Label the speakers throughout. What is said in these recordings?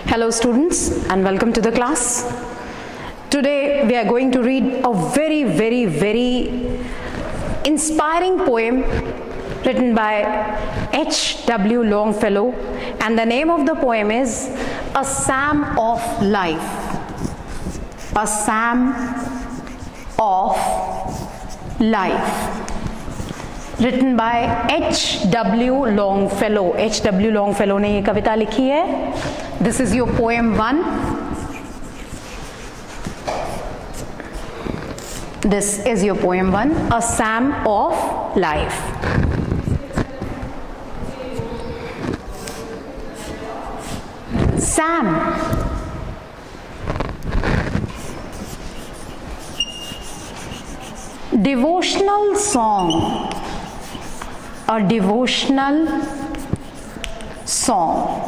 Speaker 1: Hello students and welcome to the class. Today we are going to read a very inspiring poem written by H.W. Longfellow, and the name of the poem is A Psalm of Life. A Psalm of Life, written by H.W. Longfellow. H.W. Longfellow ने ये कविता लिखी है. This is your poem 1. This is your poem 1, A Psalm of Life. Psalm. Devotional song. A devotional song.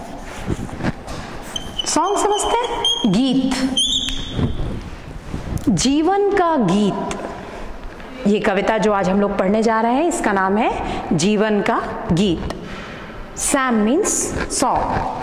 Speaker 1: Song समझते हैं? गीत, जीवन का गीत. ये कविता जो आज हम लोग पढ़ने जा रहे हैं इसका नाम है जीवन का गीत. Psalm means song.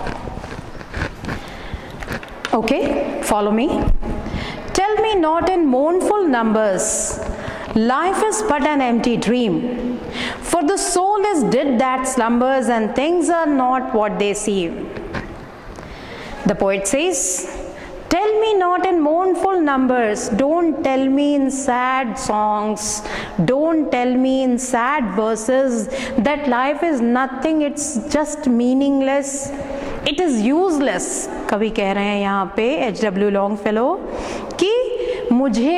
Speaker 1: Okay, follow me. Tell me not in mournful numbers, life is but an empty dream, for the soul is dead that slumbers and things are not what they seem. The poet says, tell me not in mournful numbers, don't tell me in sad songs, don't tell me in sad verses that life is nothing, it's just meaningless, it is useless. कवि कह रहे हैं यहाँ पे H.W. Longfellow कि मुझे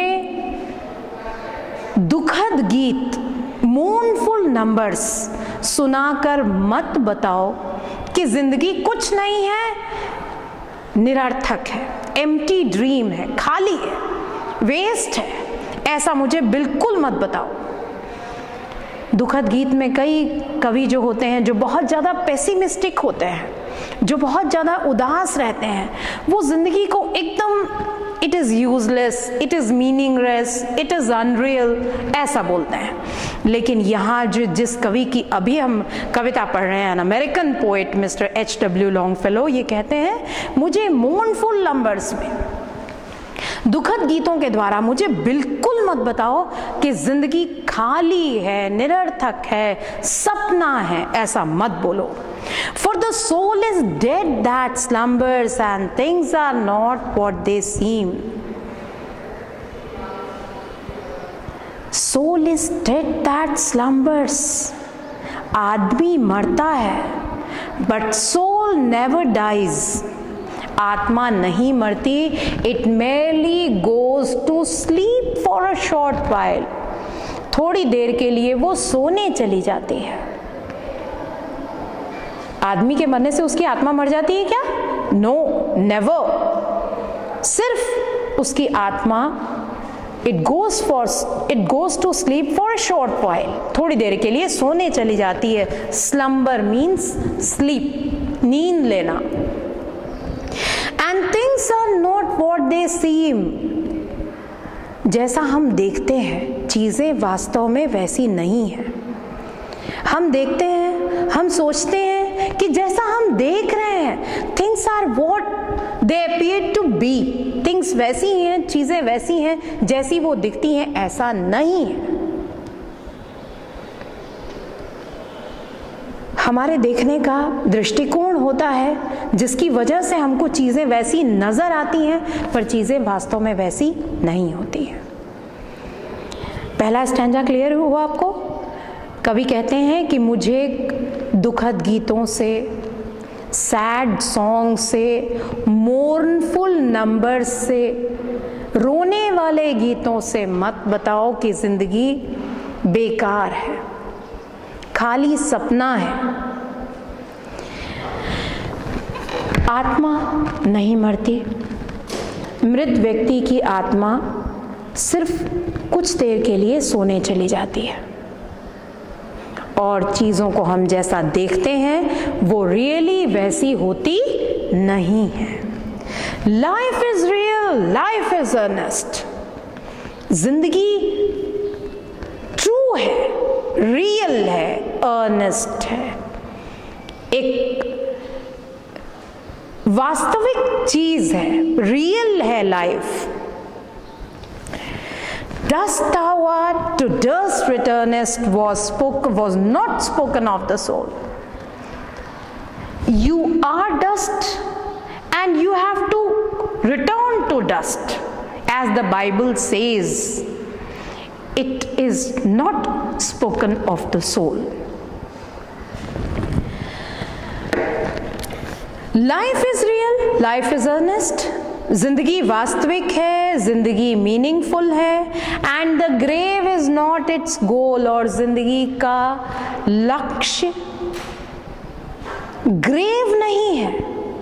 Speaker 1: दुखद गीत mournful numbers सुनाकर मत बताओ कि जिंदगी कुछ नहीं है, निरर्थक है, एम्प्टी ड्रीम है, खाली है, वेस्ट है, ऐसा मुझे बिल्कुल मत बताओ. दुखद गीत में कई कवि जो होते हैं जो बहुत ज़्यादा पेसिमिस्टिक होते हैं, जो बहुत ज़्यादा उदास रहते हैं, वो जिंदगी को एकदम it is useless, it is meaningless, it is unreal ऐसा बोलते हैं. लेकिन यहाँ जो जिस कवि की अभी हम कविता पढ़ रहे हैं, American poet mister H.W. Longfellow, ये कहते हैं मुझे मोurnful नंबर्स में, दुखद गीतों के द्वारा मुझे बिल्कुल मत बताओ कि जिंदगी खाली है, निरर्थक है, सपना है, ऐसा मत बोलो. For the soul is dead that slumbers and things are not what they seem. Soul is dead that slumbers. आदमी मरता है, but soul never dies. आत्मा नहीं मरती, it merely goes to sleep for a short while. थोड़ी देर के लिए वो सोने चली जाती है. आदमी के मरने से उसकी आत्मा मर जाती है क्या? No, never. सिर्फ उसकी आत्मा it goes to sleep for a short while, थोड़ी देर के लिए सोने चली जाती है. स्लम्बर मीन्स स्लीप, नींद लेना. And things are not what they seem. जैसा हम देखते हैं चीजें वास्तव में वैसी नहीं है. हम देखते हैं, हम सोचते हैं कि जैसा हम देख रहे हैं, things are what they appear to be. Things वैसी हैं, चीजें वैसी हैं जैसी वो दिखती हैं, ऐसा नहीं है. हमारे देखने का दृष्टिकोण होता है जिसकी वजह से हमको चीजें वैसी नजर आती हैं, पर चीजें वास्तव में वैसी नहीं होती हैं. पहला स्टैंजा क्लियर हुआ आपको? कवि कहते हैं कि मुझे दुखद गीतों से, सैड सॉन्ग से, मोurnful नंबर्स से, रोने वाले गीतों से मत बताओ कि जिंदगी बेकार है, खाली सपना है. आत्मा नहीं मरती. मृत व्यक्ति की आत्मा सिर्फ कुछ देर के लिए सोने चली जाती है, और चीज़ों को हम जैसा देखते हैं वो रियली वैसी होती नहीं है. Life is real, life is earnest. जिंदगी ट्रू है, रियल है, अर्नेस्ट है. एक वास्तविक चीज है, रियल है life. Dust thou art, to dust returnest was not spoken of the soul. You are dust and you have to return to dust, as the Bible says. It is not spoken of the soul. Life is real, life is earnest. जिंदगी वास्तविक है, जिंदगी meaningful है, and the grave is not its goal. और जिंदगी का लक्ष्य grave नहीं है।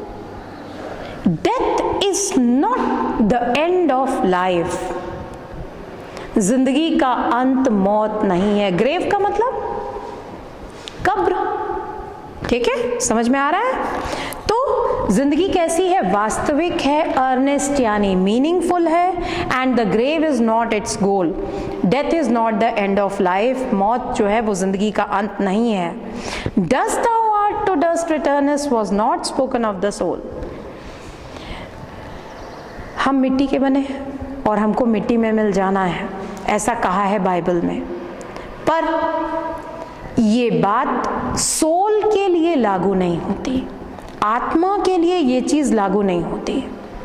Speaker 1: Death is not the end of life. जिंदगी का अंत मौत नहीं है। ग्रेव का मतलब कब्र। ठीक है, समझ में आ रहा है? तो जिंदगी कैसी है? वास्तविक है, अर्नेस्ट यानी मीनिंगफुल है, and the grave is not its goal. Death is not the end of life. मौत जो है वो जिंदगी का अंत नहीं है। Dust thou art, to dust returnest was not spoken of the soul. हम मिट्टी के बने हैं और हमको मिट्टी में मिल जाना है, ऐसा कहा है बाइबल में। पर ये बात सोल के लिए लागू नहीं होती, आत्मा के लिए ये चीज लागू नहीं होती।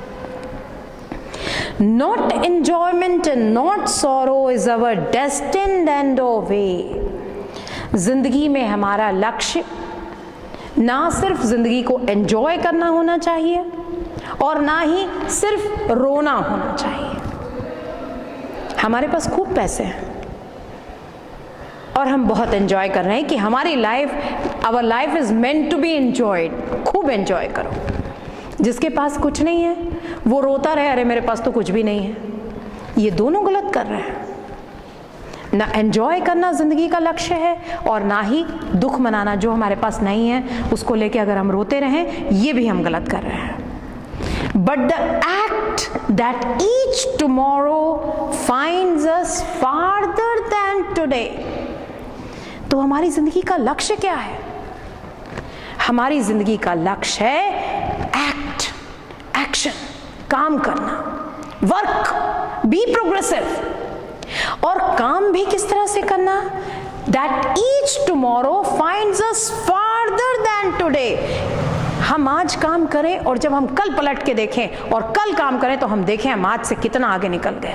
Speaker 1: Not enjoyment and not sorrow is our destined end or way. जिंदगी में हमारा लक्ष्य ना सिर्फ जिंदगी को एंजॉय करना होना चाहिए और ना ही सिर्फ रोना होना चाहिए। हमारे पास खूब पैसे हैं और हम बहुत एंजॉय कर रहे हैं कि हमारी life, our life is meant to be enjoyed. खूब एंजॉय करो। जिसके पास कुछ नहीं है वो रोता रहे, अरे मेरे पास तो कुछ भी नहीं है। ये दोनों गलत कर रहे हैं। ना एंजॉय करना जिंदगी का लक्ष्य है और ना ही दुख मनाना। जो हमारे पास नहीं है उसको लेके अगर हम रोते रहें, ये भी हम गलत कर रहे हैं। But the act that each tomorrow finds us farther than today. तो हमारी जिंदगी का लक्ष्य क्या है? हमारी जिंदगी का लक्ष्य है एक्ट, एक्शन, काम करना, वर्क, बी प्रोग्रेसिव। और काम भी किस तरह से करना? That each tomorrow finds us farther than today. हम आज काम करें और जब हम कल पलट के देखें और कल काम करें तो हम देखें हम आज से कितना आगे निकल गए।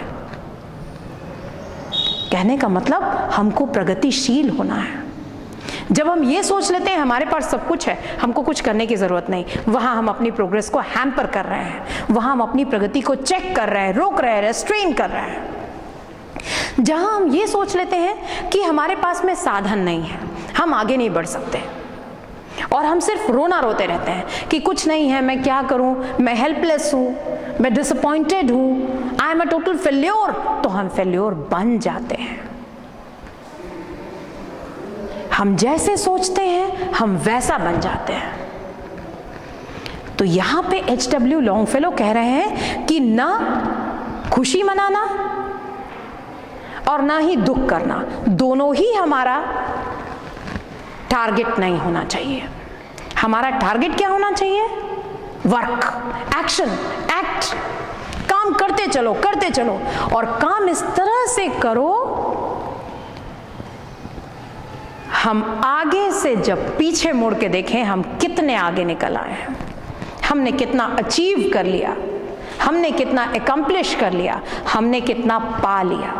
Speaker 1: कहने का मतलब हमको प्रगतिशील होना है। जब हम ये सोच लेते हैं हमारे पास सब कुछ है, हमको कुछ करने की जरूरत नहीं, वहां हम अपनी प्रोग्रेस को हैम्पर कर रहे हैं, वहां हम अपनी प्रगति को चेक कर रहे हैं, रोक रहे हैं, रेस्ट्रेन कर रहे हैं। जहां हम ये सोच लेते हैं कि हमारे पास में साधन नहीं है, हम आगे नहीं बढ़ सकते और हम सिर्फ रोना रोते रहते हैं कि कुछ नहीं है, मैं क्या करूं, मैं हेल्पलेस हूं, मैं डिसअपॉइंटेड हूं, I am a total failure. तो हम फेल्योर बन जाते हैं। हम जैसे सोचते हैं हम वैसा बन जाते हैं। तो यहां पे H.W. लॉन्गफेलो कह रहे हैं कि ना खुशी मनाना और ना ही दुख करना, दोनों ही हमारा टारगेट नहीं होना चाहिए। हमारा टारगेट क्या होना चाहिए? वर्क, एक्शन, एक्ट, काम करते चलो, करते चलो। और काम इस तरह से करो, हम आगे से जब पीछे मुड़ के देखें हम कितने आगे निकल आए हैं, हमने कितना अचीव कर लिया, हमने कितना एकम्प्लिश कर लिया, हमने कितना पा लिया।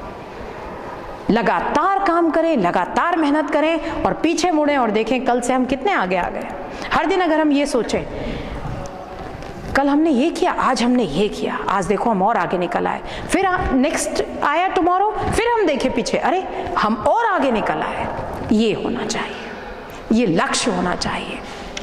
Speaker 1: लगातार काम करें, लगातार मेहनत करें और पीछे मुड़ें और देखें कल से हम कितने आगे आ गए। हर दिन अगर हम ये सोचें कल हमने ये किया, आज हमने ये किया, आज देखो हम और आगे निकल आए, फिर नेक्स्ट आया टुमारो, फिर हम देखें पीछे, अरे हम और आगे निकल आए। ये होना चाहिए, ये लक्ष्य होना चाहिए।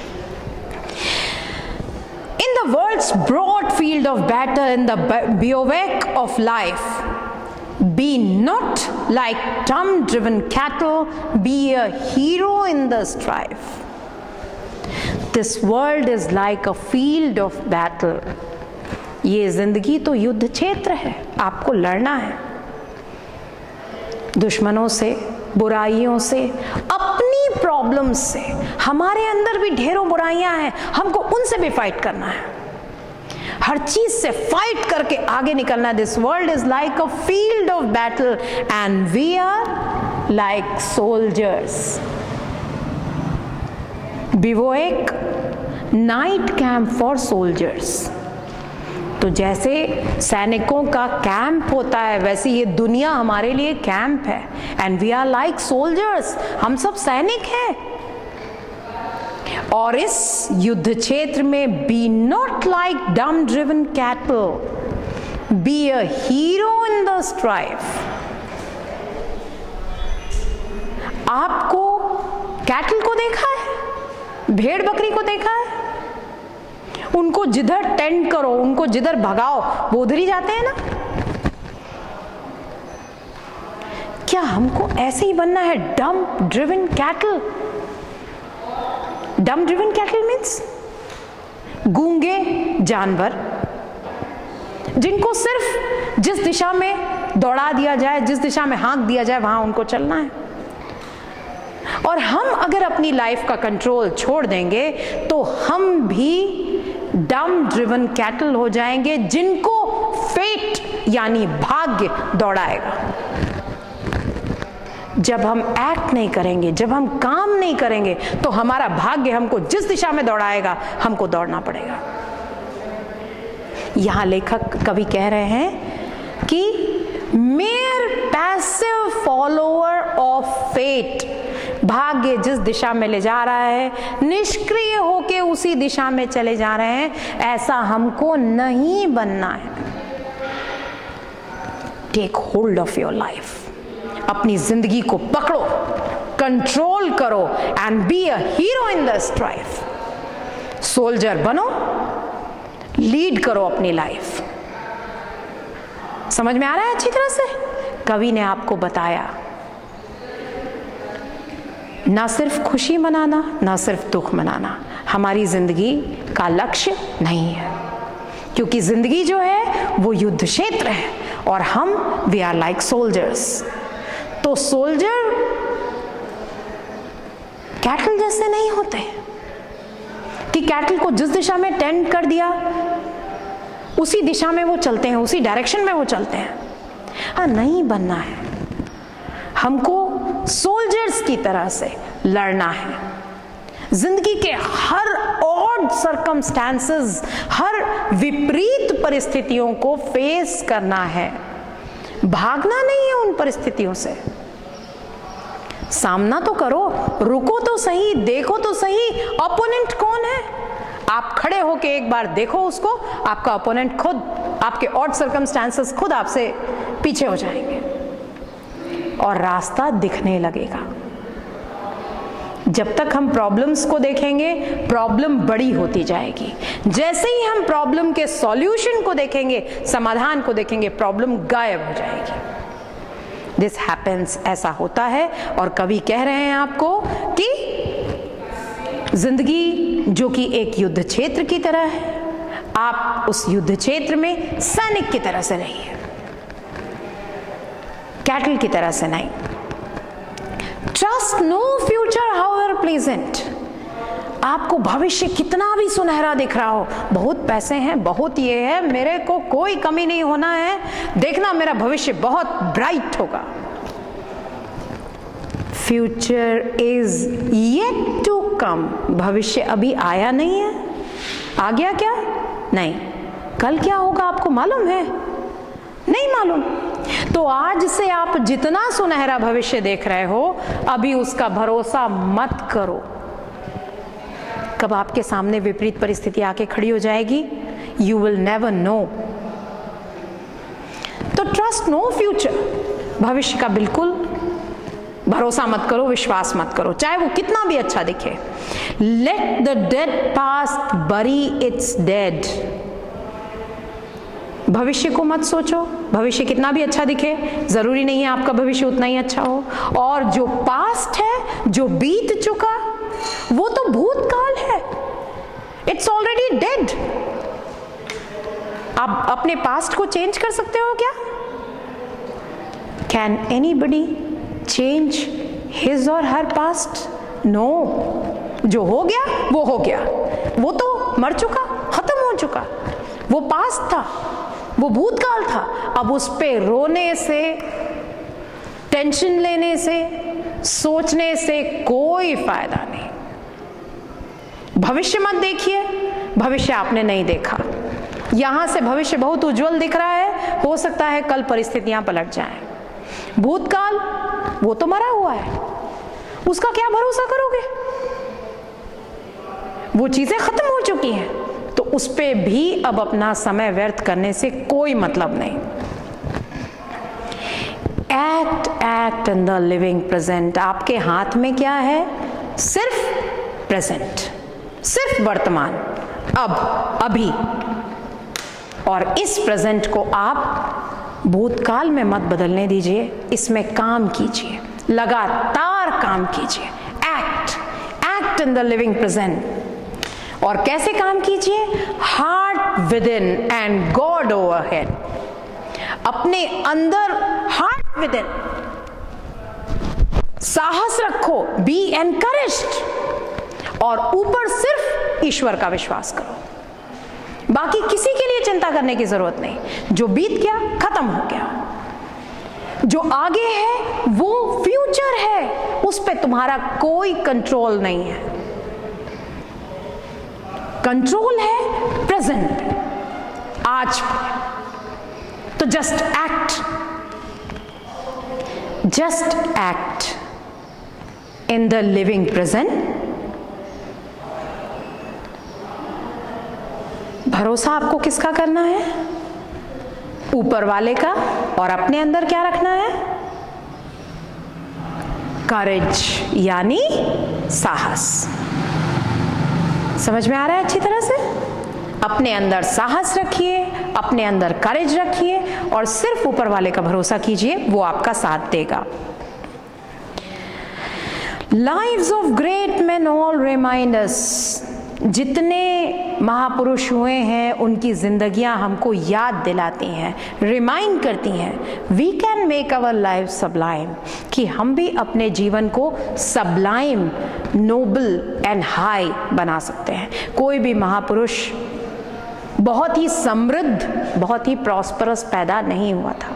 Speaker 1: In the world's broad field of battle, in the bivouac of life, be not like drum-driven cattle, be a hero in the strife. This world is like a field of battle. ये जिंदगी तो युद्ध क्षेत्र है, आपको लड़ना है दुश्मनों से, बुराइयों से, अपनी प्रॉब्लम्स से, हमारे अंदर भी ढेरों बुराइयां हैं, हमको उनसे भी फाइट करना है, हर चीज से फाइट करके आगे निकलना है। This world is like a field of battle and we are like soldiers. Bivouac, night camp for soldiers. तो जैसे सैनिकों का कैंप होता है, वैसे ये दुनिया हमारे लिए कैंप है। And we are like soldiers, हम सब सैनिक हैं। और इस युद्ध क्षेत्र में be not like dumb driven cattle, be a hero in the strife. आपको कैटल को देखा है, भेड़ बकरी को देखा है, उनको जिधर टेंड करो, उनको जिधर भगाओ, वो उधर ही जाते हैं ना। क्या हमको ऐसे ही बनना है, dumb driven cattle? Dumb driven cattle means गूंगे जानवर, जिनको सिर्फ जिस दिशा में दौड़ा दिया जाए, जिस दिशा में हाँक दिया जाए, वहां उनको चलना है। और हम अगर अपनी लाइफ का कंट्रोल छोड़ देंगे तो हम भी डम ड्रिवन कैटल हो जाएंगे, जिनको फेट यानी भाग्य दौड़ाएगा। जब हम एक्ट नहीं करेंगे, जब हम काम नहीं करेंगे, तो हमारा भाग्य हमको जिस दिशा में दौड़ाएगा, हमको दौड़ना पड़ेगा। यहां लेखक कवि कह रहे हैं कि mere passive follower of fate, भाग्य जिस दिशा में ले जा रहा है, निष्क्रिय होके उसी दिशा में चले जा रहे हैं, ऐसा हमको नहीं बनना है। Take hold of your life, अपनी जिंदगी को पकड़ो, कंट्रोल करो and be a hero in the strife. Soldier बनो, लीड करो अपनी लाइफ। समझ में आ रहा है अच्छी तरह से? कवि ने आपको बताया ना सिर्फ खुशी मनाना, ना सिर्फ दुख मनाना हमारी जिंदगी का लक्ष्य नहीं है, क्योंकि जिंदगी जो है वो युद्ध क्षेत्र है और हम वी आर लाइक सोल्जर्स। तो सोल्जर कैटल जैसे नहीं होते कि कैटल को जिस दिशा में टेंड कर दिया उसी दिशा में वो चलते हैं, उसी डायरेक्शन में वो चलते हैं। हाँ, नहीं बनना है, हमको सोल्जर्स की तरह से लड़ना है। जिंदगी के हर ऑड सर्कमस्टेंसेस, हर विपरीत परिस्थितियों को फेस करना है, भागना नहीं है उन परिस्थितियों से। सामना तो करो, रुको तो सही, देखो तो सही अपोनेंट कौन है। आप खड़े होके एक बार देखो उसको, आपका अपोनेंट खुद, आपके ऑड सर्कमस्टेंसेस खुद आपसे पीछे हो जाएंगे और रास्ता दिखने लगेगा। जब तक हम प्रॉब्लम्स को देखेंगे, प्रॉब्लम बड़ी होती जाएगी। जैसे ही हम प्रॉब्लम के सॉल्यूशन को देखेंगे, समाधान को देखेंगे, प्रॉब्लम गायब हो जाएगी। दिस हैपेंस, ऐसा होता है। और कवि कह रहे हैं आपको कि जिंदगी जो कि एक युद्ध क्षेत्र की तरह है, आप उस युद्ध क्षेत्र में सैनिक की तरह से रहिए, कैटल की तरह से नहीं। Trust no future however pleasant. आपको भविष्य कितना भी सुनहरा दिख रहा हो, बहुत पैसे हैं, बहुत ये है, मेरे को कोई कमी नहीं होना है, देखना मेरा भविष्य बहुत ब्राइट होगा। Future is yet to come. भविष्य अभी आया नहीं है। आ गया क्या? नहीं। कल क्या होगा आपको मालूम है? नहीं मालूम। तो आज से आप जितना सुनहरा भविष्य देख रहे हो, अभी उसका भरोसा मत करो। कब आपके सामने विपरीत परिस्थिति आके खड़ी हो जाएगी, यू विल नेवर नो। तो ट्रस्ट नो फ्यूचर, भविष्य का बिल्कुल भरोसा मत करो, विश्वास मत करो, चाहे वो कितना भी अच्छा दिखे। Let the dead past bury its dead. भविष्य को मत सोचो, भविष्य कितना भी अच्छा दिखे, जरूरी नहीं है आपका भविष्य उतना ही अच्छा हो। और जो पास्ट है, जो बीत चुका, वो तो भूतकाल है, इट्स ऑलरेडी डेड। आप अपने पास्ट को चेंज कर सकते हो क्या? कैन एनीबडी चेंज हिज और हर पास्ट? नो, जो हो गया वो हो गया, वो तो मर चुका, खत्म हो चुका, वो पास्ट था, वो भूतकाल था। अब उस पे रोने से, टेंशन लेने से, सोचने से कोई फायदा नहीं। भविष्य मत देखिए, भविष्य आपने नहीं देखा। यहां से भविष्य बहुत उज्जवल दिख रहा है, हो सकता है कल परिस्थितियां पलट जाएं। भूतकाल वो तो मरा हुआ है, उसका क्या भरोसा करोगे, वो चीजें खत्म हो चुकी हैं, तो उस पे भी अब अपना समय व्यर्थ करने से कोई मतलब नहीं। Act in the living present. आपके हाथ में क्या है? सिर्फ प्रेजेंट, सिर्फ वर्तमान, अब, अभी। और इस प्रेजेंट को आप भूतकाल में मत बदलने दीजिए, इसमें काम कीजिए, लगातार काम कीजिए। Act in the living present. और कैसे काम कीजिए? Heart within and God overhead. अपने अंदर हार्ट विद इन, साहस रखो, बी एनकरेज्ड, और ऊपर सिर्फ ईश्वर का विश्वास करो। बाकी किसी के लिए चिंता करने की जरूरत नहीं। जो बीत गया खत्म हो गया, जो आगे है वो फ्यूचर है, उस पे तुम्हारा कोई कंट्रोल नहीं है। कंट्रोल है प्रेजेंट, आज पे। तो just act in the living present. भरोसा आपको किसका करना है? ऊपर वाले का। और अपने अंदर क्या रखना है? करेज, यानी साहस। समझ में आ रहा है अच्छी तरह से? अपने अंदर साहस रखिए, अपने अंदर करेज रखिए, और सिर्फ ऊपर वाले का भरोसा कीजिए, वो आपका साथ देगा। Lives of great men all remind us। जितने महापुरुष हुए हैं उनकी जिंदगियां हमको याद दिलाती हैं, रिमाइंड करती हैं, we can make our life sublime, कि हम भी अपने जीवन को सबलाइम, नोबल एंड हाई बना सकते हैं। कोई भी महापुरुष बहुत ही समृद्ध, बहुत ही प्रॉस्परस पैदा नहीं हुआ था।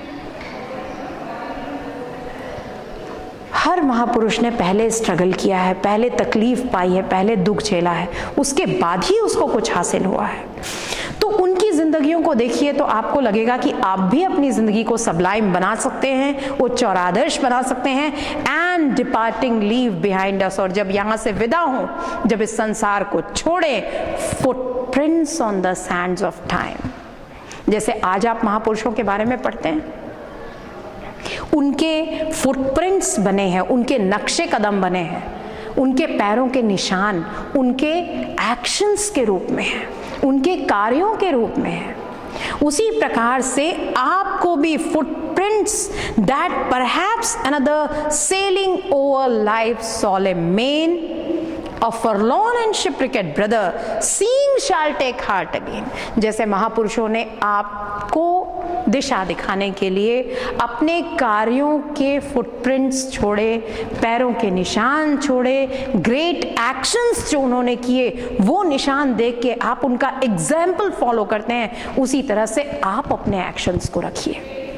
Speaker 1: हर महापुरुष ने पहले स्ट्रगल किया है, पहले तकलीफ पाई है, पहले दुख झेला है, उसके बाद ही उसको कुछ हासिल हुआ है। तो उनकी जिंदगियों को देखिए तो आपको लगेगा कि आप भी अपनी जिंदगी को सबलाइम बना सकते हैं, उच्च और आदर्श बना सकते हैं। And departing leave behind us, और जब यहाँ से विदा हो, जब इस संसार को छोड़े, footprints on the sands of time. जैसे आज आप महापुरुषों के बारे में पढ़ते हैं, उनके फुटप्रिंट्स बने हैं, उनके नक्शे कदम बने हैं, उनके पैरों के निशान उनके एक्शंस के रूप में हैं, उनके कार्यों के रूप में हैं। उसी प्रकार से आपको भी footprints that perhaps another sailing over life solemn main, a forlorn and shipwrecked brother seeing shall take heart again। जैसे महापुरुषों ने आपको दिशा दिखाने के लिए अपने कार्यों के फुटप्रिंट्स छोड़े, पैरों के निशान छोड़े, ग्रेट एक्शंस जो उन्होंने किए वो निशान देख के आप उनका एग्जाम्पल फॉलो करते हैं, उसी तरह से आप अपने एक्शंस को रखिए,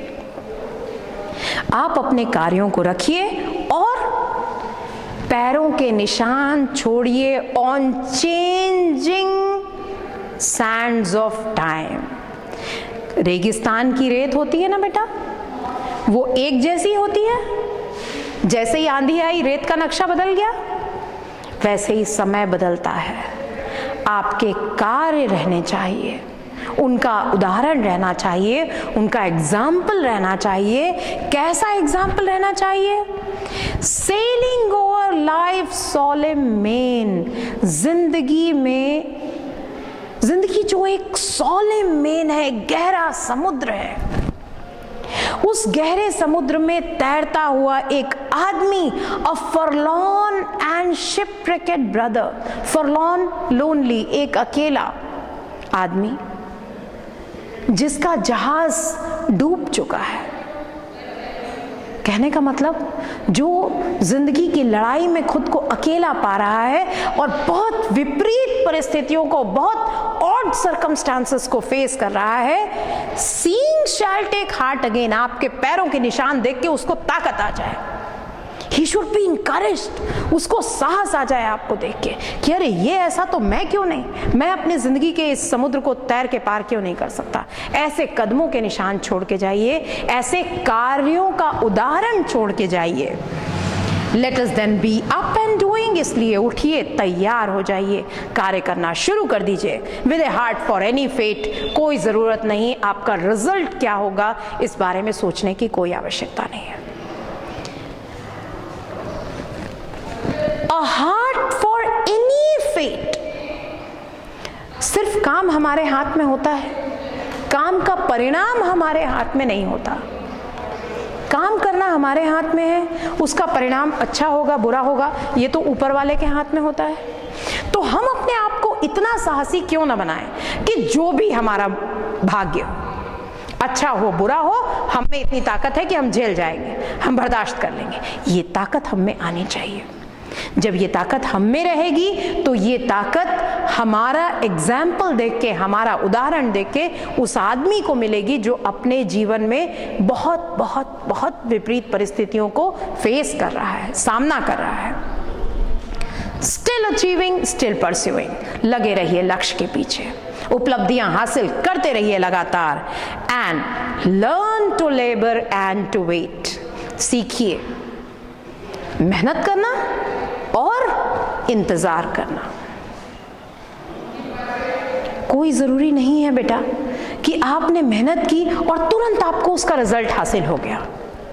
Speaker 1: आप अपने कार्यों को रखिए और पैरों के निशान छोड़िए on changing sands of time. रेगिस्तान की रेत होती है ना बेटा, वो एक जैसी होती है, जैसे ही आंधी आई रेत का नक्शा बदल गया, वैसे ही समय बदलता है। आपके कार्य रहने चाहिए, उनका उदाहरण रहना चाहिए, उनका एग्जाम्पल रहना चाहिए। कैसा एग्जाम्पल रहना चाहिए? Sailing over life solemn main। जिंदगी में, जिंदगी जो एक solemn main है, गहरा समुद्र है, उस गहरे समुद्र में तैरता हुआ एक आदमी, a forlorn and shipwrecked brother। forlorn, lonely, एक अकेला आदमी जिसका जहाज डूब चुका है, कहने का मतलब जो जिंदगी की लड़ाई में खुद को अकेला पा रहा है और बहुत विपरीत परिस्थितियों को, बहुत ऑड सर्कमस्टांसेस को फेस कर रहा है, seeing shall take heart again, आपके पैरों के निशान देख के उसको ताकत आ जाए। He should be encouraged, उसको साहस आ जाए आपको देख के कि अरे ये ऐसा तो मैं क्यों नहीं, मैं अपनी जिंदगी के इस समुद्र को तैर के पार क्यों नहीं कर सकता। ऐसे कदमों के निशान छोड़ के जाइए, ऐसे कार्यों का उदाहरण छोड़ के जाइए। Let us then be up and doing, इसलिए उठिए, तैयार हो जाइए, कार्य करना शुरू कर दीजिए। With a heart for any fate, कोई जरूरत नहीं, आपका रिजल्ट क्या होगा इस बारे में सोचने की कोई आवश्यकता नहीं है। A heart for any fate, सिर्फ काम हमारे हाथ में होता है, काम का परिणाम हमारे हाथ में नहीं होता। काम करना हमारे हाथ में है, उसका परिणाम अच्छा होगा बुरा होगा ये तो ऊपर वाले के हाथ में होता है। तो हम अपने आप को इतना साहसी क्यों ना बनाएं कि जो भी हमारा भाग्य, अच्छा हो बुरा हो, हम में इतनी ताकत है कि हम झेल जाएंगे, हम बर्दाश्त कर लेंगे। ये ताकत हम में आनी चाहिए। जब ये ताकत हम में रहेगी तो ये ताकत हमारा एग्जाम्पल देख के, हमारा उदाहरण देख के उस आदमी को मिलेगी जो अपने जीवन में बहुत बहुत बहुत विपरीत परिस्थितियों को फेस कर रहा है, सामना कर रहा है। स्टिल अचीविंग, स्टिल परस्यूइंग, लगे रहिए लक्ष्य के पीछे, उपलब्धियां हासिल करते रहिए लगातार। And learn to labour and to wait, सीखिए मेहनत करना और इंतजार करना। कोई जरूरी नहीं है बेटा कि आपने मेहनत की और तुरंत आपको उसका रिजल्ट हासिल हो गया।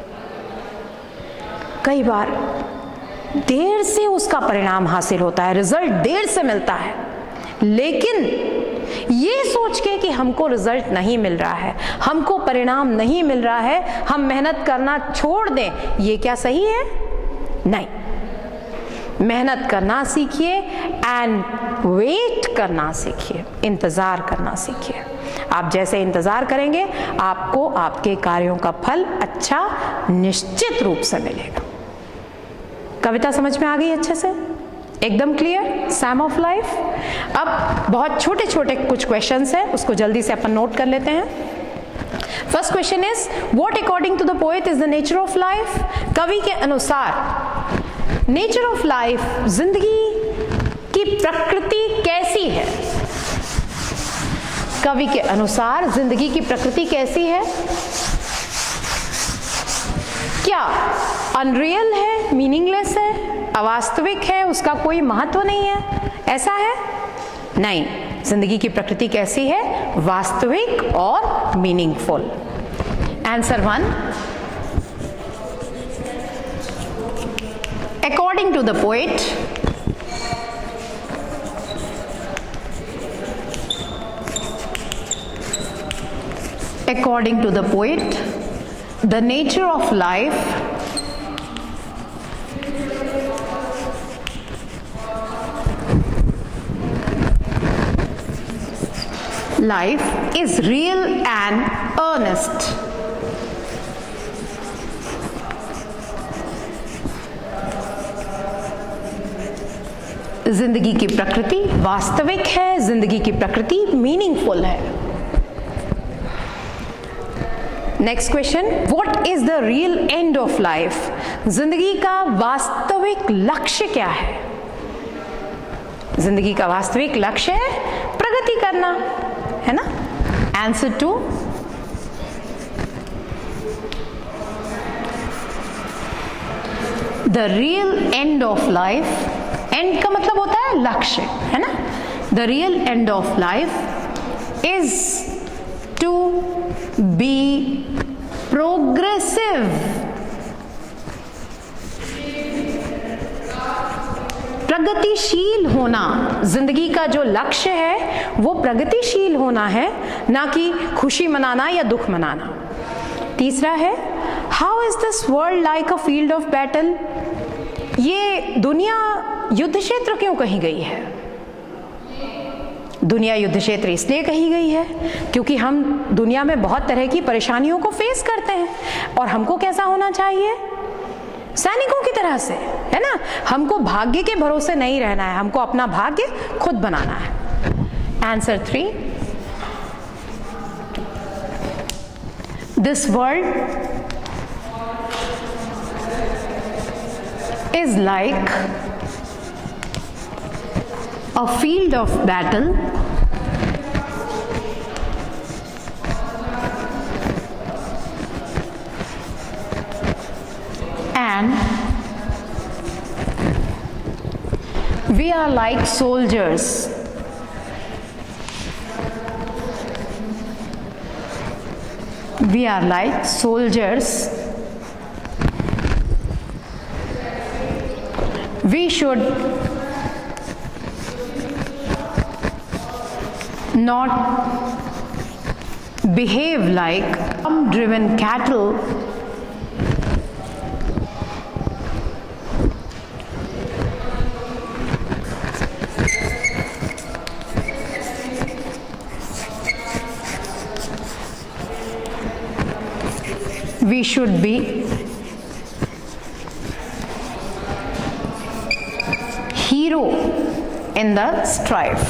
Speaker 1: कई बार देर से उसका परिणाम हासिल होता है, रिजल्ट देर से मिलता है। लेकिन ये सोच के कि हमको रिजल्ट नहीं मिल रहा है, हमको परिणाम नहीं मिल रहा है, हम मेहनत करना छोड़ दें, ये क्या सही है? नहीं। मेहनत करना सीखिए एंड वेट करना सीखिए, इंतजार करना सीखिए। आप जैसे इंतजार करेंगे आपको आपके कार्यों का फल अच्छा निश्चित रूप से मिलेगा। कविता समझ में आ गई अच्छे से? एकदम क्लियर? Sam of life. अब बहुत छोटे छोटे कुछ क्वेश्चंस हैं, उसको जल्दी से अपन नोट कर लेते हैं। First question is what according to the poet is the nature of life? कवि के अनुसार नेचर ऑफ लाइफ, जिंदगी की प्रकृति कैसी है? कवि के अनुसार जिंदगी की प्रकृति कैसी है? क्या अनरियल है, मीनिंगलेस है, अवास्तविक है, उसका कोई महत्व नहीं है, ऐसा है? नहीं। जिंदगी की प्रकृति कैसी है? वास्तविक और meaningful. Answer 1, according to the poet, according to the poet, the nature of life is real and earnest. जिंदगी की प्रकृति वास्तविक है, जिंदगी की प्रकृति मीनिंगफुल है। Next question, what is the real end of life? जिंदगी का वास्तविक लक्ष्य क्या है? जिंदगी का वास्तविक लक्ष्य है प्रगति करना, है ना? Answer 2, the real end of life, end का मतलब होता है लक्ष्य, है ना? The real end of life is to be progressive. प्रगतिशील होना, जिंदगी का जो लक्ष्य है वो प्रगतिशील होना है, ना कि खुशी मनाना या दुख मनाना। तीसरा है, how is this world like a field of battle? ये दुनिया युद्ध क्षेत्र क्यों कही गई है? दुनिया युद्ध क्षेत्र इसलिए कही गई है क्योंकि हम दुनिया में बहुत तरह की परेशानियों को फेस करते हैं और हमको कैसा होना चाहिए, सैनिकों की तरह से, है ना। हमको भाग्य के भरोसे नहीं रहना है, हमको अपना भाग्य खुद बनाना है। Answer 3, this world is like a field of battle and we are like soldiers we should not behave like driven cattle we should be hero in the strife.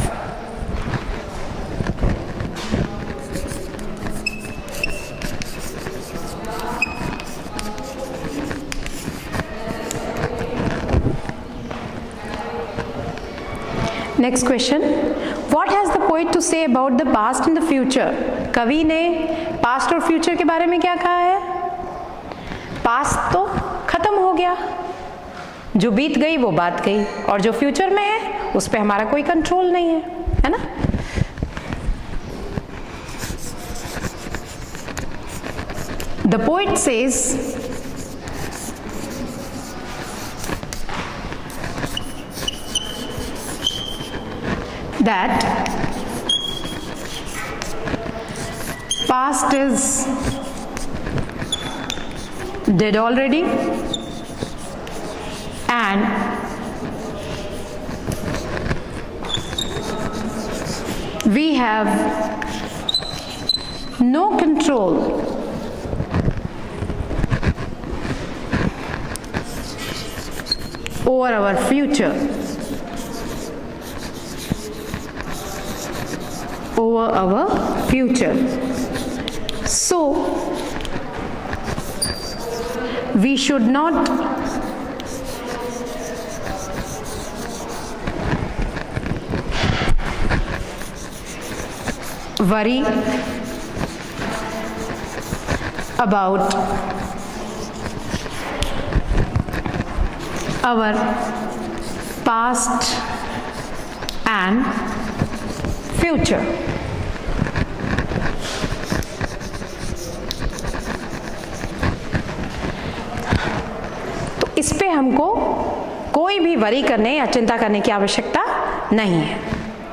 Speaker 1: Next question, what has the poet to say about the past and the future? कवि ने past और future के बारे में क्या कहा है? Past तो खत्म हो गया, जो बीत गई वो बात गई, और जो फ्यूचर में है उस पर हमारा कोई कंट्रोल नहीं है ना। The poet says that past is dead already and we have no control over our future. So we should not worry about our past and future. इस पे हमको कोई भी वरी करने या चिंता करने की आवश्यकता नहीं है।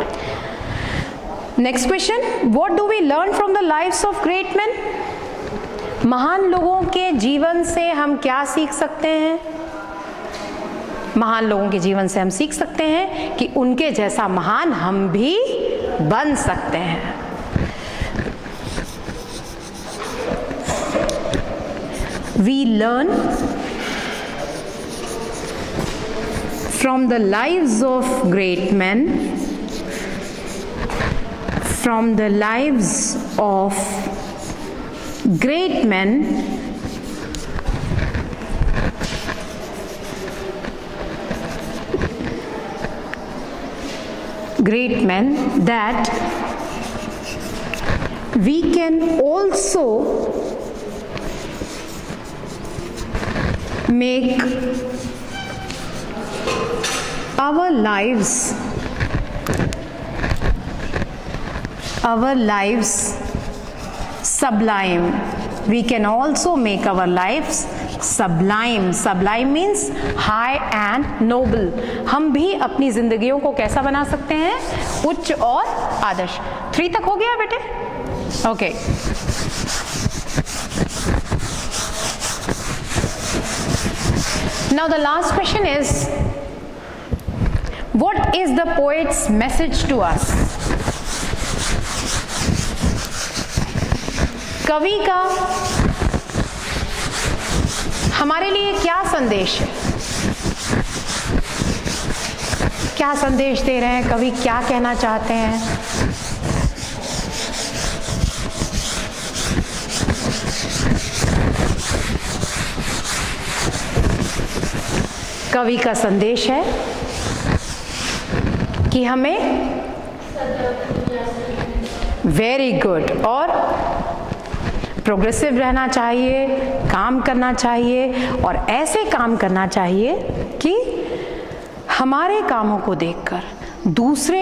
Speaker 1: Next question, what do we learn from the lives of great man? महान लोगों के जीवन से हम क्या सीख सकते हैं? महान लोगों के जीवन से हम सीख सकते हैं कि उनके जैसा महान हम भी बन सकते हैं। We learn from the lives of great men, from the lives of great men, that we can also make our lives sublime. We can also make our lives sublime. Sublime means high and noble. हम भी अपनी जिंदगियों को कैसा बना सकते हैं? उच्च और आदर्श। 3 तक हो गया बेटे? Okay. Now the last question is, what is the poet's message to us? कवि का हमारे लिए क्या संदेश है, क्या संदेश दे रहे हैं कवि, क्या कहना चाहते हैं? कवि का संदेश है कि हमें वेरी गुड और प्रोग्रेसिव रहना चाहिए, काम करना चाहिए, और ऐसे काम करना चाहिए कि हमारे कामों को देखकर दूसरे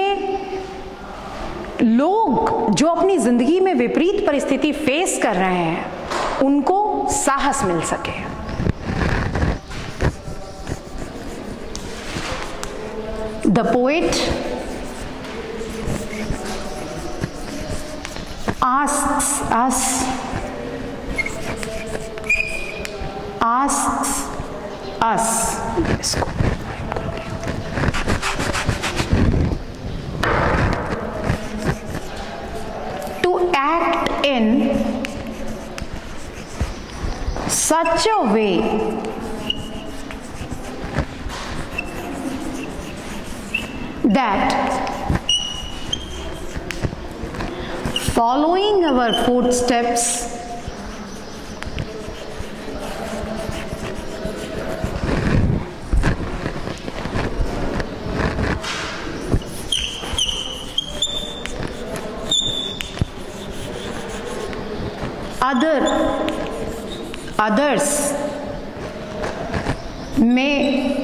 Speaker 1: लोग जो अपनी जिंदगी में विपरीत परिस्थिति फेस कर रहे हैं उनको साहस मिल सके। The poet asks us to act in such a way that following our footsteps others may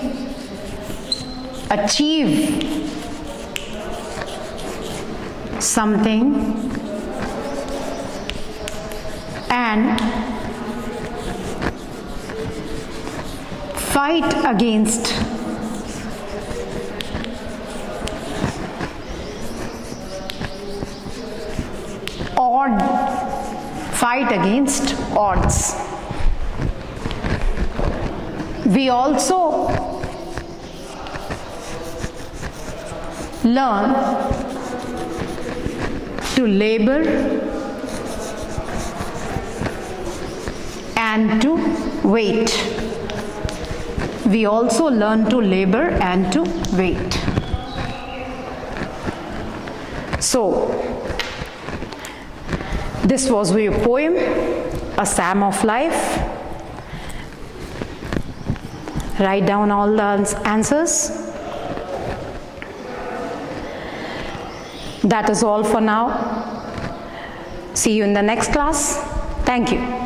Speaker 1: achieve something and fight against odds. We also learn to labor and to wait. We also learn to labor and to wait. So, this was your poem, A Psalm of Life. Write down all the answers. That is all for now. See you in the next class. Thank you.